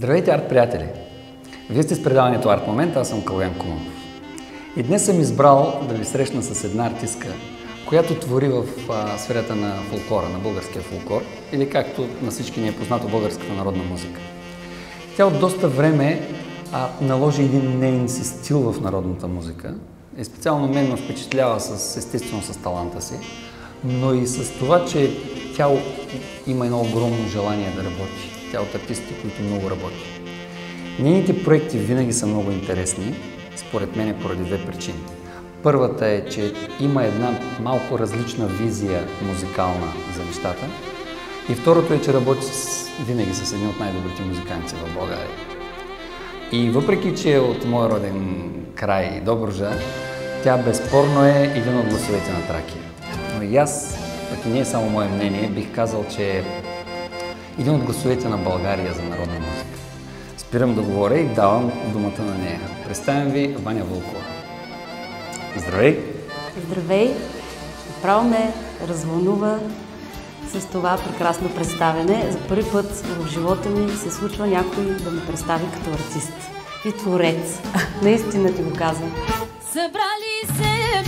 Здравейте, арт-приятели! Вие сте с предаването Арт Момент, аз съм Калоян Куманов. И днес съм избрал да ви срещна с една артистка, която твори в сферата на фолклора, на българския фолклор, или както на всички ни е познато, българската народна музика. Тя от доста време наложи един нейн си стил в народната музика и специално мен ме впечатлява естествено с таланта си, но и с това, че тя има едно огромно желание да работи. Тя от артистите, които много работи. Нейните проекти винаги са много интересни, според мен поради две причини. Първата е, че има една малко различна визия музикална за нещата. И второто е, че работи винаги с едни от най-добрите музиканти в България. И въпреки, че е от моя роден край Добруджа, тя безспорно е един от гласовете на Тракия. Но и аз, пък и не е само мое мнение, бих казал, че е един от гласовете на България за народна музика. Спирам да говоря и давам думата на нея. Представям ви Ваня Вълкова. Здравей! Здравей! Направо ме развълнува с това прекрасно представяне. За първи път в живота ми се случва някой да ме представи като артист и творец. Наистина ти го казвам. Събрали се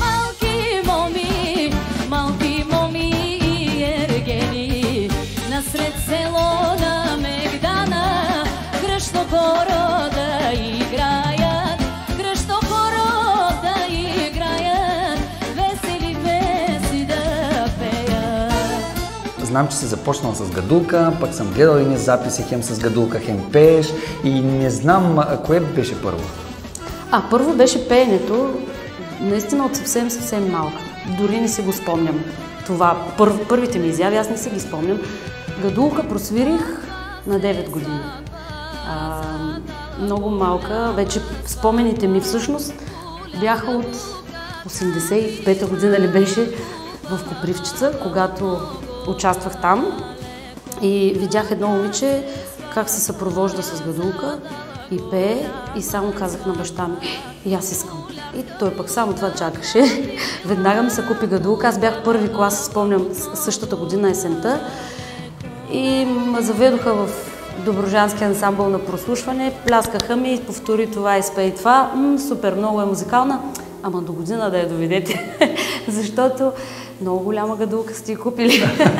малки моми и ергени, насред село на Мегдана, гръшно хоро да играят, весели песни да пеят. Знам, че си започнал с гадулка, пък съм гледал едни записи, хем с гадулка, хем пееш и не знам кое беше първо. Първо беше пеенето, наистина от съвсем малка. Дори не си го спомням. Това, първите ми изяви, аз не си ги спомням. Гадулка просвирих на 9 години. Много малка, вече спомените ми всъщност бяха от 85-та година ли беше в Копривщица, когато участвах там и видях едно момиче как се съпровожда с гадулка и пее и само казах на баща ми: и аз искам. И той пък само това чакаше. Веднага ми се купи гадулка. Аз бях първи клас, спомням, същата година есента. И ме заведоха в Добруджанския ансамбъл на прослушване. Пляскаха ми, повтори това, изпей това. Супер, много е музикална. Ама до година да я доведете. Защото много голяма гадулка сте купили.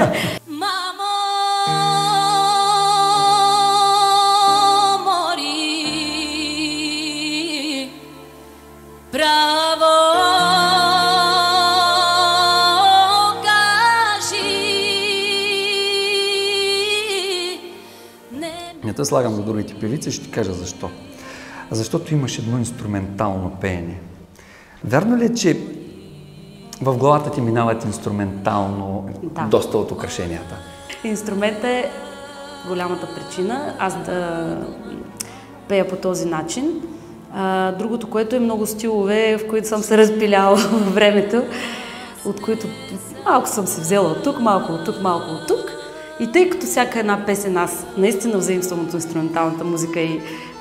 Не те слагам за другите певици, ще ти кажа защо. Защото имаш едно инструментално пеене. Вярно ли е, че в главата ти минават инструментално доста от украшенията? Инструментът е голямата причина аз да пея по този начин. Другото, което е много стилове, в които съм се разпиляла във времето, от които малко съм се взела от тук, малко от тук. И тъй като всяка една песен аз наистина взаимствам от инструменталната музика и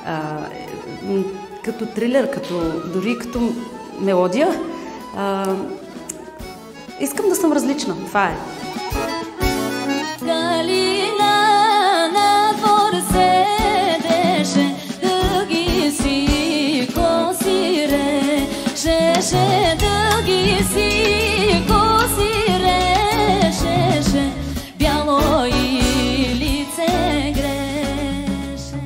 като трилер, дори като мелодия, искам да съм различна. Това е. Калина на двор седеше, дълги си коси решеше, дълги си коси решеше, бяло и лице греше.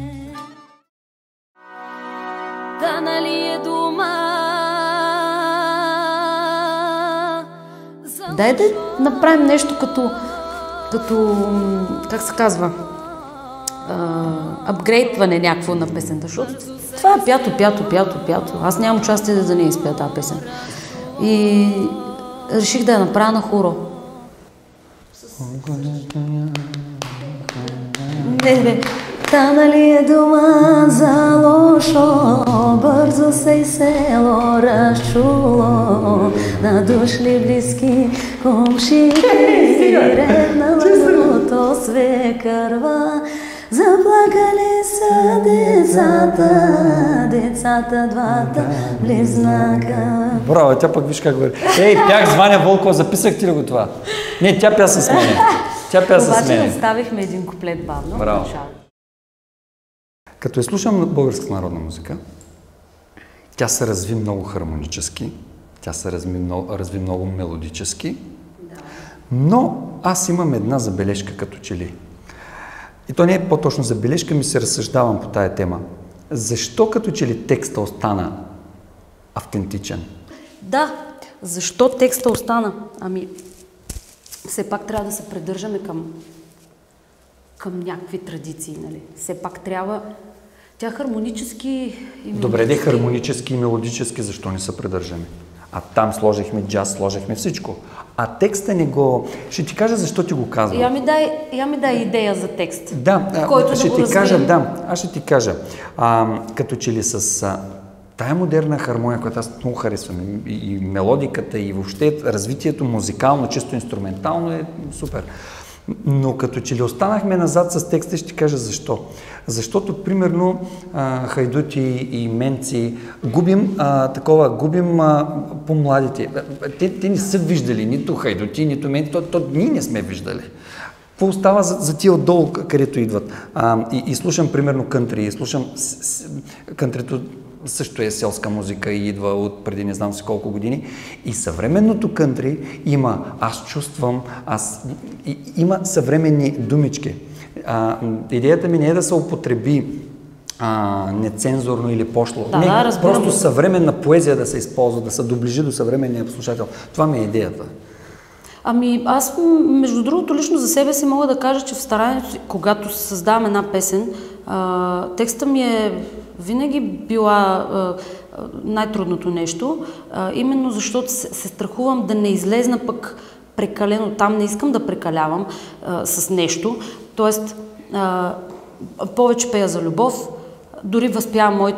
Да нали е дума. Дай да направим нещо като как се казва, апгрейдване някакво на песента, защото това е пято. Аз нямам участие да не изпея тази песен. И реших да я направя на хоро. Та нали е дума за лошо, бързо се и село разчуло, надушли близки комшики, редналото свекърва, заплакали са децата двата близнака. Браво, тя пък виж как говори. Ей, пях с Ваня Вълкова, записахте ли го това? Не, тя пя с мене. Обаче оставихме един куплет бавно. Браво. Като я слушам българската народна музика, тя се разви много хармонически, тя се разви много мелодически, но аз имам една забележка като че ли. И то не е по-точно забележка, ми се разсъждавам по тая тема. Защо като че ли текста остана автентичен? Да, защо текста остана? Ами, все пак трябва да се придържаме към някакви традиции, нали? Все пак трябва... Тя хармонически и Добре, де хармонически и мелодически, защо не се придържаме? А там сложихме джаз, сложихме всичко. А текста не го... Ще ти кажа защо ти го казвам. Я ми дай идея за текст. Да, който ще да го ти кажа, развием. да, аз ще ти кажа. Като че ли с тая модерна хармония, която аз много харесвам, и мелодиката, и въобще развитието музикално, чисто инструментално е супер. Но като че ли останахме назад с текста, ще ти кажа защо. Защото, примерно, хайдути и менци губим по-младите. Те не са виждали нито хайдути, нито менци, ние не сме виждали. Какво остава за тия отдолу, където идват? И слушам, примерно, кънтри. И слушам кънтрито също е селска музика и идва от преди не знам си колко години. И съвременното кънтри има аз чувствам, има съвременни думички. Идеята ми не е да се употреби нецензурно или пошло. Просто съвременна поезия да се използва, да се доближи до съвременния слушател. Това ми е идеята. Ами аз, между другото, лично за себе си мога да кажа, че в старанието си, когато създавам една песен, текста ми е винаги била най-трудното нещо, именно защото се страхувам да не излезна пък прекалено там, не искам да прекалявам с нещо, т.е. повече пея за любов, дори възпявам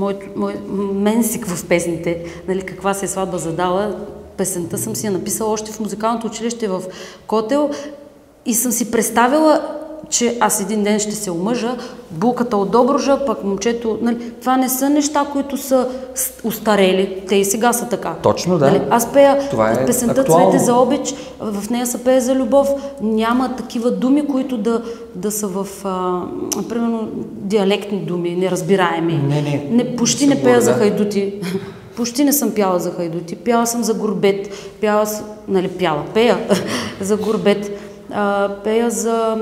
менсик в песните, нали, каква се е сватба задала. Песента съм си я написала още в музикалното училище в Котел и съм си представила, че аз един ден ще се омъжа, булката от Добруджа, пък момчето... Нали, това не са неща, които са устарели. Те и сега са така. Точно, да. Нали, аз пея песента актуално. Цвете за обич, в нея се пее за любов. Няма такива думи, които да са в, примерно, диалектни думи, неразбираеми. Почти не пея за хайдути. Почти не съм пяла за хайдути. Пяла съм за Горбет. Пея за Горбет. Пея за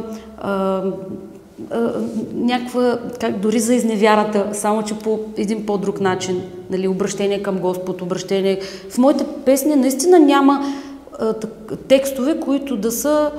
някаква, дори за изневярата, само че по един по-друг начин. Нали, обращение към Господ, обращение. В моите песни наистина няма текстове, които да са...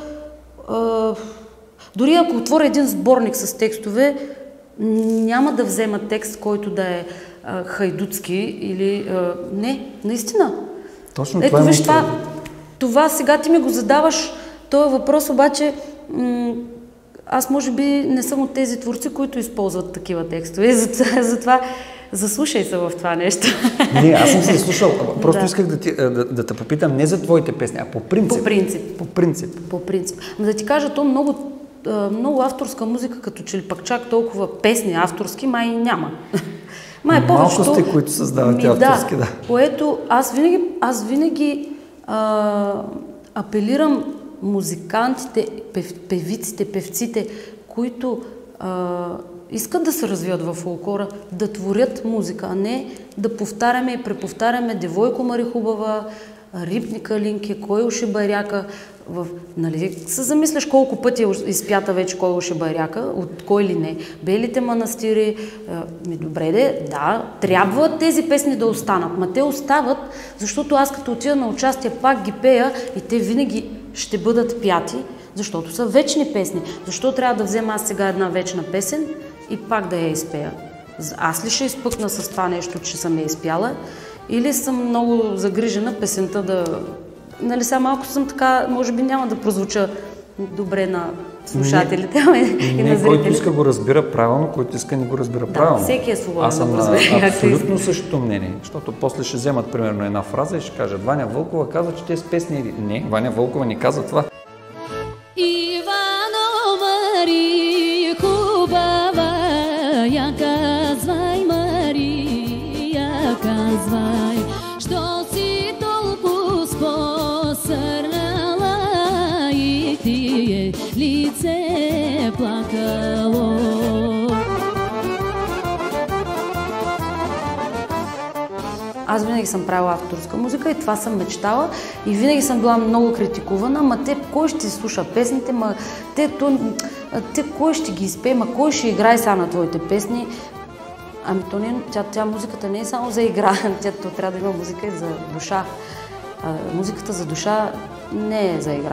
дори ако отворя един сборник с текстове, няма да взема текст, който да е хайдутски или... не, наистина. Точно ето виж това сега ти ми го задаваш, този въпрос обаче аз може би не съм от тези творци, които използват такива текстове, затова заслушай се в това нещо. Не, аз съм се слушал, просто исках да те попитам не за твоите песни, а по принцип. По принцип. Но да ти кажа, то много авторска музика, като че ли пък чак толкова песни авторски, май няма. Малко сте, които създавате авторски, да. Което аз винаги апелирам музикантите, певиците, певците, които искат да се развиват във фолклора, да творят музика, а не да повтаряме и преповтаряме Девойко Мари хубава, Рипника Линки, Кой уши байряка. Нали, се замисляш колко пъти е изпята вече Кой уши байряка, от кой ли не. Белите манастири, добре да, трябва тези песни да останат, ма те остават, защото аз като отида на участие пак ги пея и те винаги ще бъдат пяти, защото са вечни песни. Защо трябва да взема аз сега една вечна песен и пак да я изпея? Аз ли ще изпъкна с това нещо, че съм я изпяла? Или съм много загрижена песента да... Нали, сега малко съм така, може би няма да прозвуча добре на слушателите и на зрителите. Който иска го разбира правилно, който иска не го разбира правилно. Всеки е свободен. Аз съм на абсолютно същото мнение, защото после ще вземат примерно една фраза и ще кажат Ваня Вълкова казва, че те с песни... Не, Ваня Вълкова не казва това. Ивано Мари хубава, я казвай, Мари, я казвай, що си толкова посърнала и ти е лице плакало. аз винаги съм правила авторска музика и това съм мечтала и винаги съм била много критикувана, ма те кой ще слуша песните, ма те кой ще ги изпее, ма кой ще играе сега на твоите песни. Ами то не, тя музиката не е само за игра, то трябва да има музика и за душа. Музиката за душа не е за игра.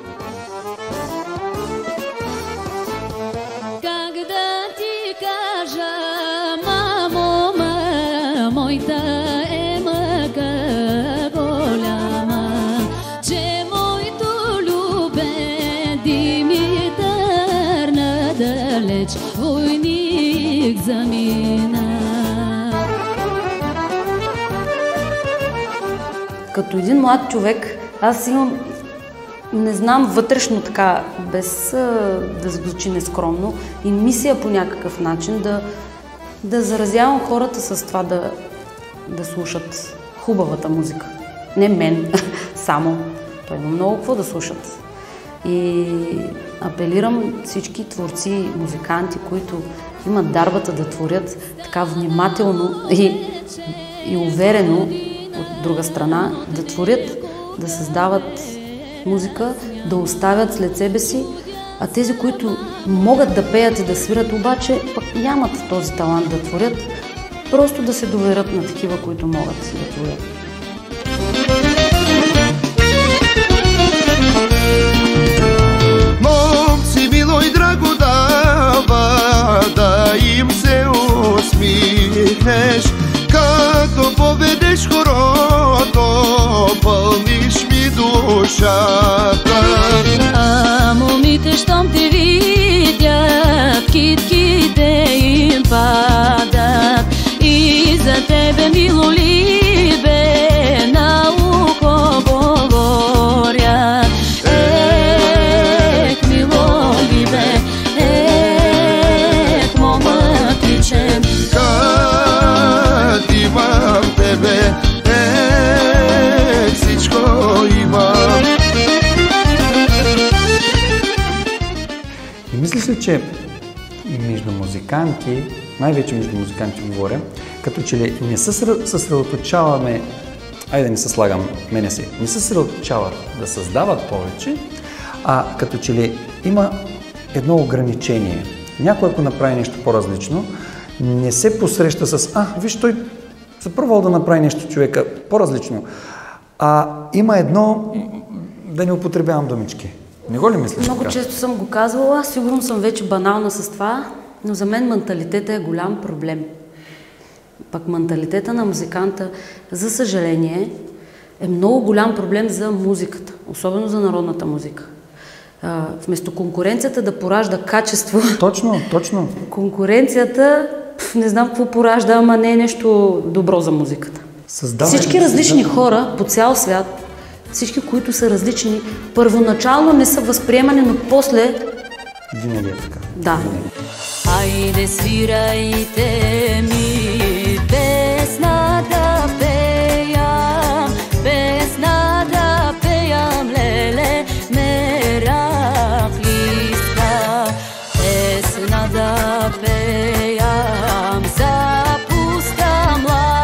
Как да ти кажа, мамо, моята е мъка голяма, че моето любен Димитър надалеч войник замина. Като един млад човек, аз имам, не знам, вътрешно така, без да звучи нескромно, и мисия по някакъв начин да заразявам хората с това да слушат хубавата музика. Не мен, само. Той има много какво да слушат. И апелирам всички творци, музиканти, които имат дарбата да творят така внимателно и уверено, от друга страна, да творят, да създават музика, да оставят след себе си, а тези, които могат да пеят и да свират, обаче пък нямат този талант да творят, просто да се доверят на такива, които могат да творят. Момци мило и драго дава, да им се усмихнеш, като поведеш хорото, пълниш ми душата. А момите, щом те видят, китките им падат. И за тебе, мило либе, на ухо говорят. Ех, мило либе, ех, момъкиче, Как имам тебе, всичко имам. И мислиш ли, че между музиканти, най-вече между музиканти говоря, като че ли не се съсредоточаваме, айде не се слагам, мене си, не се съсредоточават да създават повече, а като че ли има едно ограничение. Някой, ако направи нещо по-различно, не се посреща с виж, той се пробвал да направи нещо човека по-различно. Има едно, да не употребявам думички. Не го ли мислиш Много така? често съм го казвала, сигурно съм вече банална с това, но за мен менталитета е голям проблем. Пък менталитета на музиканта, за съжаление, е много голям проблем за музиката, особено за народната музика. Вместо конкуренцията да поражда качество, Точно. конкуренцията, не знам какво поражда, ама не е нещо добро за музиката. Всички различни хора по цял свят, всички, които са различни, първоначално не са възприемани, но после... Винаги е така. Да. айде свирайте ми песна да пеям, песна да пеям, леле, мерахлиска, песна да пеям за пуста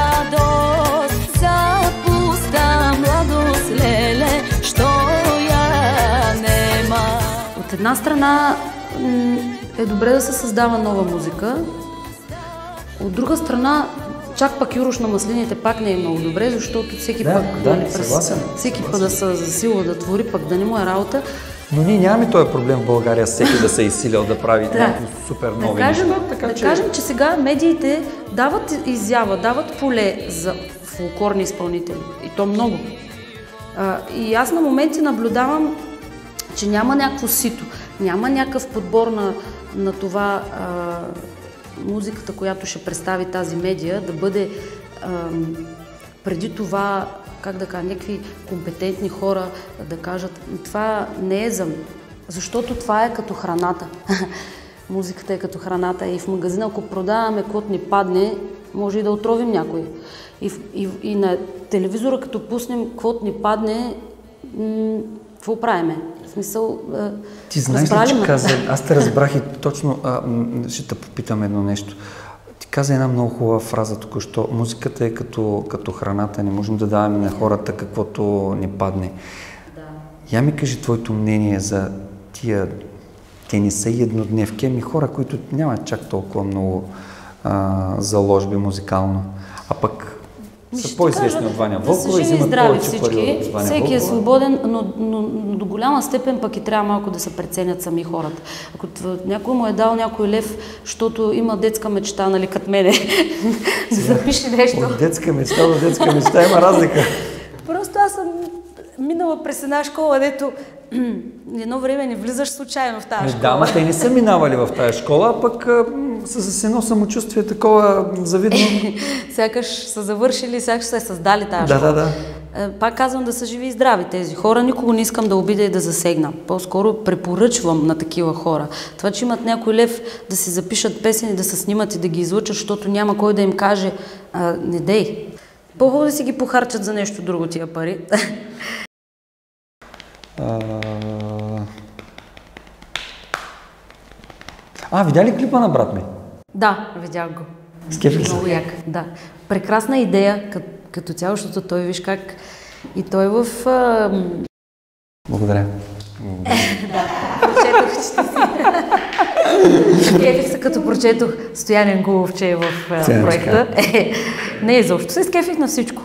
младост, леле, що я нема. От една страна е добре да се създава нова музика, от друга страна чак пак Юрош на маслините пак не е много добре, защото всеки път всеки път да се засилва да твори, пък да не му е работа. Но ние нямаме този проблем в България, всеки да се е изсилял да прави някакви супер нови неща. Да кажем, че сега медиите дават изява, дават поле за фолклорни изпълнители. И то много. И аз на моменти наблюдавам, че няма някакво сито, няма някакъв подбор на това музиката, която ще представи тази медия, да бъде преди това, как да кажа, някакви компетентни хора да кажат, това не е за... Защото това е като храната. Музиката е като храната и в магазина, ако продаваме каквото ни падне, може и да отровим някой. И на телевизора, като пуснем каквото ни падне, какво правиме? В смисъл, ти знаеш ли, че каза, аз те разбрах и точно ще те попитам едно нещо. Ти каза една много хубава фраза току-що. Музиката е като храната. Не можем да даваме на хората каквото ни падне. Да. Я ми кажи твоето мнение за тия... Те не са еднодневки, ами хора, които нямат чак толкова много заложби музикално. А пък са по-известни от Ваня Вълкова и взимат повече пари от Ваня Всеки Вълкова. е свободен, но до голяма степен пък и трябва малко да се преценят сами хората. Ако някой му е дал някой лев, защото има детска мечта, нали, като мене, да запише нещо. От детска мечта до детска мечта има разлика. Просто аз съм минала през една школа, дето едно време не влизаш случайно в тази школа. Да, ама те не са минавали в тази школа, а пък са с едно самочувствие такова завидно. Сякаш са завършили, сякаш са създали тази школа. Да. Пак казвам да са живи и здрави тези хора. Никого не искам да обидя и да засегна. По-скоро препоръчвам на такива хора. Това, че имат някой лев да си запишат песени, да се снимат и да ги излъчат, защото няма кой да им каже не дей. По-хубаво да си ги похарчат за нещо друго тия пари. Видя ли клипа на брат ми? Да, видях го. Скефи се. Много як, да. Прекрасна идея като цяло, защото той виж как и той в... Благодаря. Да, прочетох, че си. Скефих се, като прочетох Стоян Гулов, че е в проекта. Не, изобщо се скефих на всичко.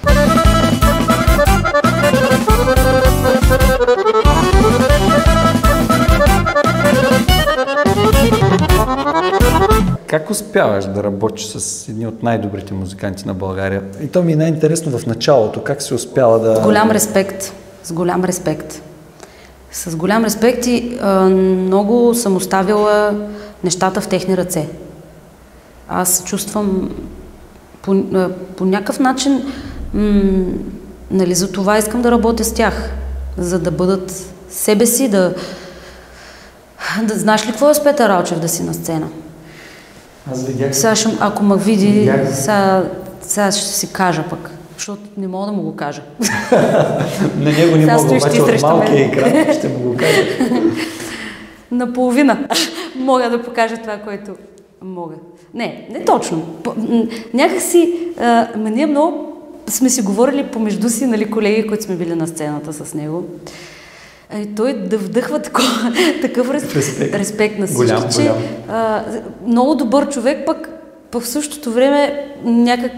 Как успяваш да работиш с едни от най-добрите музиканти на България? И то ми е най-интересно в началото. Как си успяла да... С голям респект. С голям респект. С голям респект и много съм оставила нещата в техни ръце. Аз се чувствам по някакъв начин, нали, за това искам да работя с тях, за да бъдат себе си, да знаеш ли какво е с Петър Ралчев да си на сцена? Аз видях... Сега, ако ме види, сега ще си кажа пък, защото не мога да му го кажа. На него не мога, обаче от малкия екран ще му го кажа. Наполовина мога да покажа това, което мога. Не точно. Някакси, ние много сме си говорили помежду си, нали, колеги, които сме били на сцената с него. Той да вдъхва такъв респект на всички, че много добър човек, пък в същото време някак,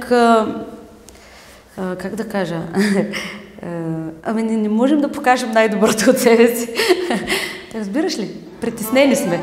как да кажа, не можем да покажем най-доброто от себе си. Разбираш ли? Притеснени сме.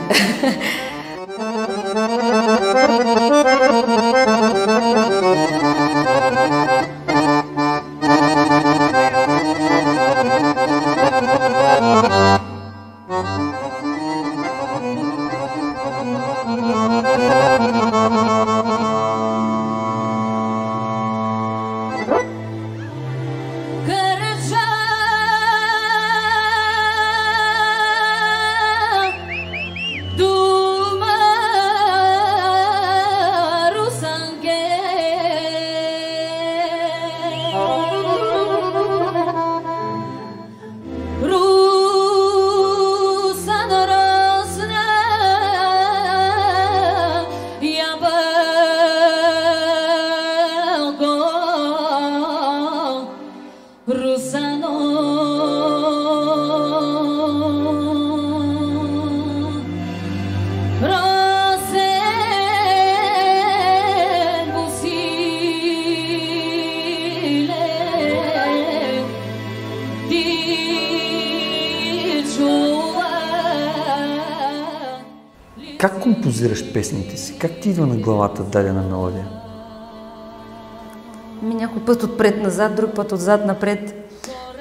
Как композираш песните си? Как ти идва на главата дадена мелодия? Някой път отпред-назад, друг път отзад-напред.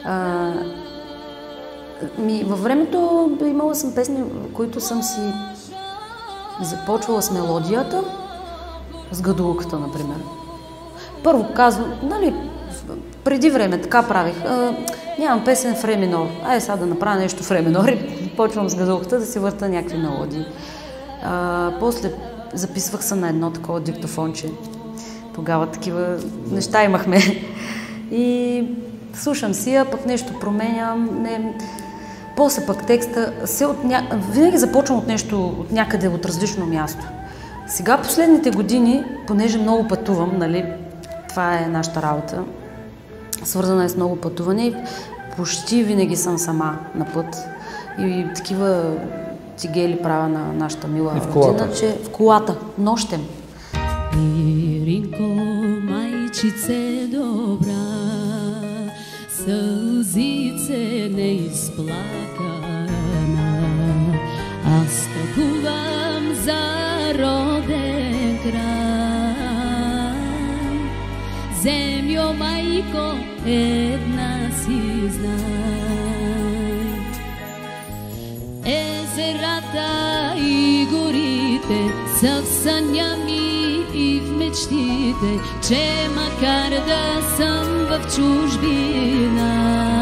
Във времето имала съм песни, които съм си започвала с мелодията, с гадулката, например. Първо казвам, нали, преди време така правих. Нямам песен в ре минор. Айде сега да направя нещо в ре минор и почвам с гадулката да си върта някакви мелодии. После записвах се на едно такова диктофонче. Тогава такива неща имахме. И слушам си, а пък нещо променям. После пък текста винаги започвам от нещо, от някъде, от различно място. Сега последните години, понеже много пътувам, нали, това е нашата работа, свързана е с много пътуване и почти винаги съм сама на път. И такива цигели правя на нашата мила родина, че в колата, нощем. Иринко, майчице добра, сълзице неизплакана, аз тъкувам за роден край. Землю, майко, една си знай. Езерата и горите са в съня ми и в мечтите, че макар да съм в чужбина,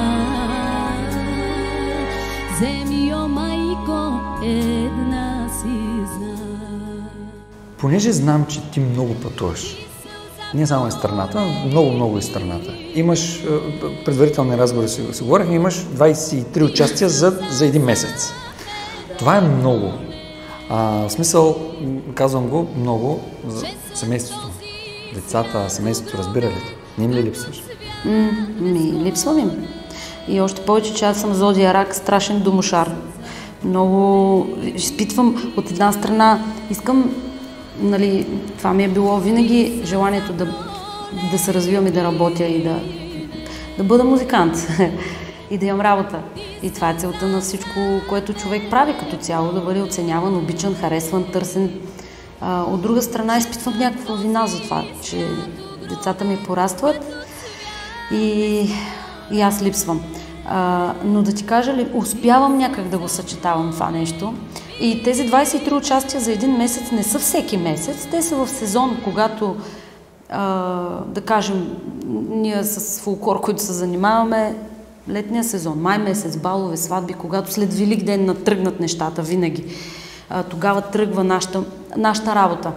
землю, майко, една си знай. Понеже знам, че ти много пътуваш, не само из страната, много из страната. Имаш, предварителни разговори си говорихме, имаш 23 участия за един месец. Това е много. В смисъл, казвам го, много за семейството. Децата, семейството, разбира ли? Не им ли липсваш? Липсвам им. И още повече, че аз съм зодия Рак, страшен домошар. Много изпитвам от една страна, искам, нали, това ми е било винаги желанието да се развивам и да работя и да бъда музикант и да имам работа. И това е целта на всичко, което човек прави като цяло, да бъде оценяван, обичан, харесван, търсен. От друга страна изпитвам някаква вина за това, че децата ми порастват и аз липсвам. Но да ти кажа ли, успявам някак да го съчетавам това нещо. И тези 23 участия за един месец не са всеки месец, те са в сезон, когато, да кажем, ние с фолклор, които се занимаваме, летния сезон, май месец, балове, сватби, когато след Велик ден натръгнат нещата винаги. Тогава тръгва нашата работа.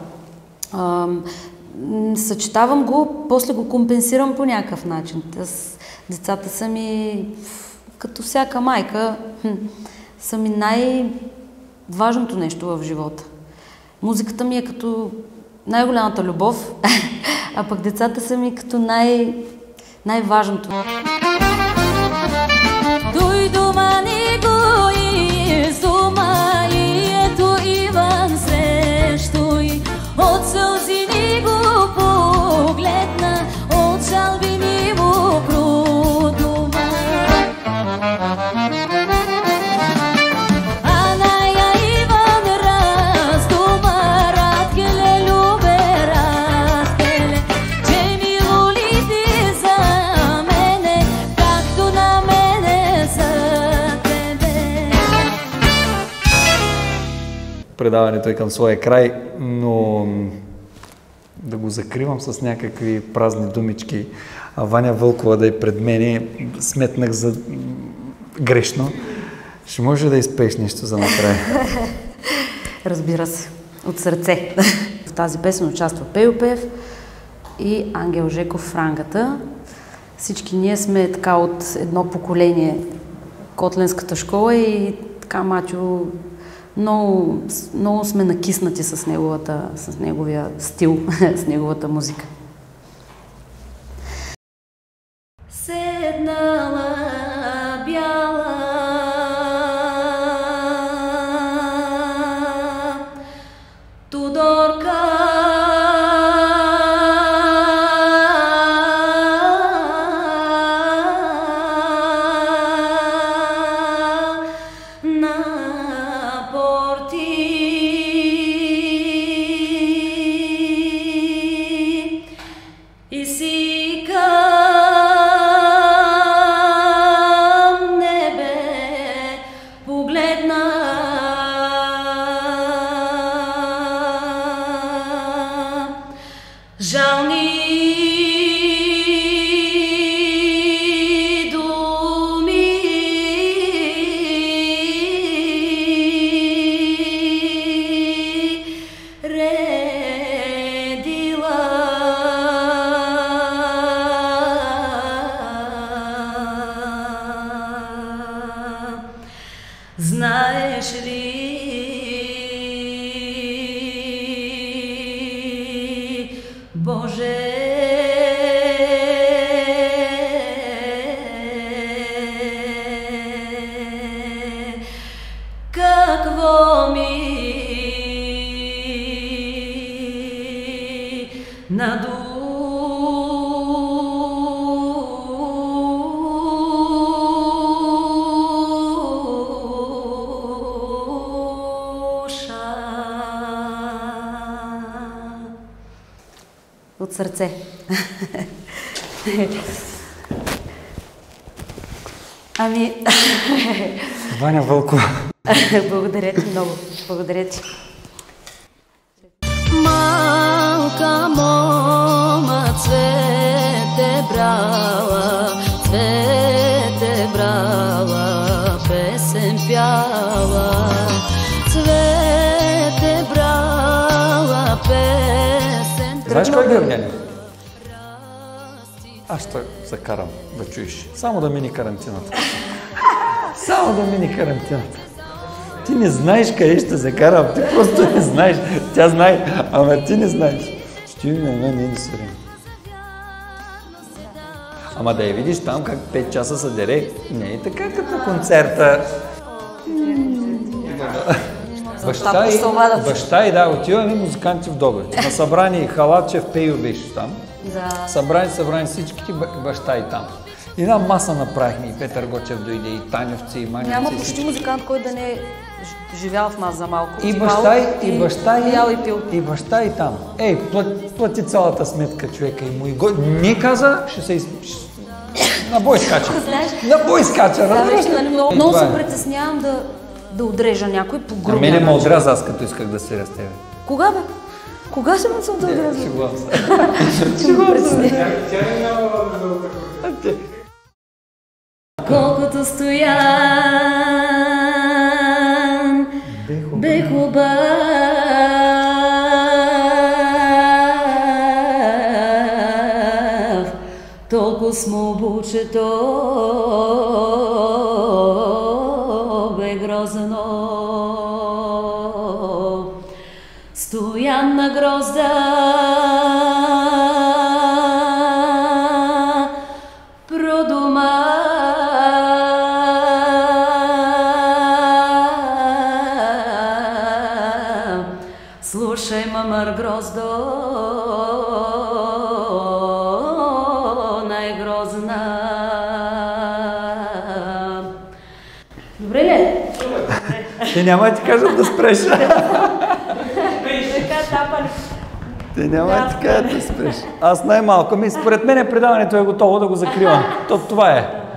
Съчетавам го, после го компенсирам по някакъв начин. Децата са ми, като всяка майка, са ми най-важното нещо в живота. Музиката ми е като най-голямата любов, а пък децата са ми като най-важното. Той дома не го изума и ето Иван срещу й. От сълзи ни го погледна, от жалби ни го продума. Аная Иван раздума, Радкеле любе, Радкеле, че мило ли ти за мене, както на мене за тебе. Предаването е към своя край, но да го закривам с някакви празни думички. Ваня Вълкова да е пред мене, сметнах за грешно. Ще може да изпееш нещо за накрая? Разбира се, от сърце. В тази песен участва Пейо Пев и Ангел Жеков в рангата. Всички ние сме така от едно поколение, Котленската школа, и така Матю много сме накиснати с неговия стил, с неговата музика. Седнала бяла Tudorka na porti на душа. От сърце. Ами... Ваня Вълкова. Благодаря ти много. Благодаря ти. Малка мома цвете брала, песен пяла. Цвете брала, песен. Знаеш кой е Евгений? Аз ще закарам да чуеш. Само да мини карантината. Само да мини карантината. Ти не знаеш къде ще закарам. Ти просто не знаеш. Тя знае, ама ти не знаеш. Ще ми на мен не се време. Ама да я видиш там как 5 часа се дере. Не е така като концерта. Баща и да, отиваме музиканти в Добрич. На събрание Халачев, Пейо беше там. Да. Събрани всичките баща и там. И една маса направихме, и Петър Гочев дойде, и Таневци, и Маневци. Няма почти музикант, който да не е живял в нас за малко. И баща и там. Ей, плати цялата сметка човека и му и го... Не каза, ще се на бой скача. На бой скача, разбираш ли? Много се притеснявам да отрежа някой по грубия начин. Мене ме отряза, аз като исках да се разтея. Кога бе? Кога ще ме се отряза? Шегувам се. Колкото Стоян бе хубав, толкова смобуче то бе грозно. Стоян на грозда продума. Слушай, мамар гроздо, най-грозна. Добре ли? Те няма да ти кажат да спреш. Те няма да ти кажат да спреш. Аз най-малко според мен предаването е готово да го закривам. Това е.